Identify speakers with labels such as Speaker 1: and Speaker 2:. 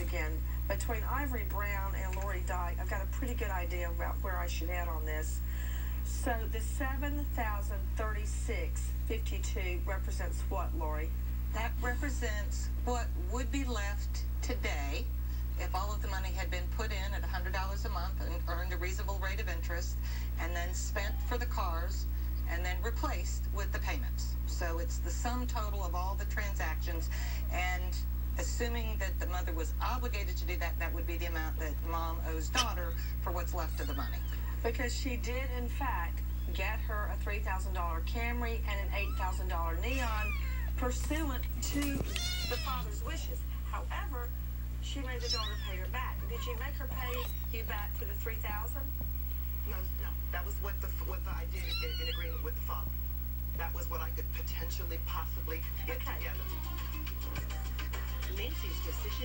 Speaker 1: again. Between Ivory Brown and Lori Dyke, I've got a pretty good idea about where I should add on this. So the $7,036.52 represents what, Lori?
Speaker 2: That represents what would be left today if all of the money had been put in at $100 a month and earned a reasonable rate of interest, and then spent for the cars, and then replaced with the payments. So it's the sum total of all the transactions, and assuming that the mother was obligated to do that, that would be the amount that mom owes daughter for what's left of the money.
Speaker 1: Because she did, in fact, get her a $3,000 Camry and an $8,000 Neon pursuant to the father's wishes. However, she made the daughter pay her back. Did you make her pay you back for the $3,000?
Speaker 3: No. That was what I did in agreement with the father. That was what I could potentially, possibly get together.
Speaker 4: Nancy's decision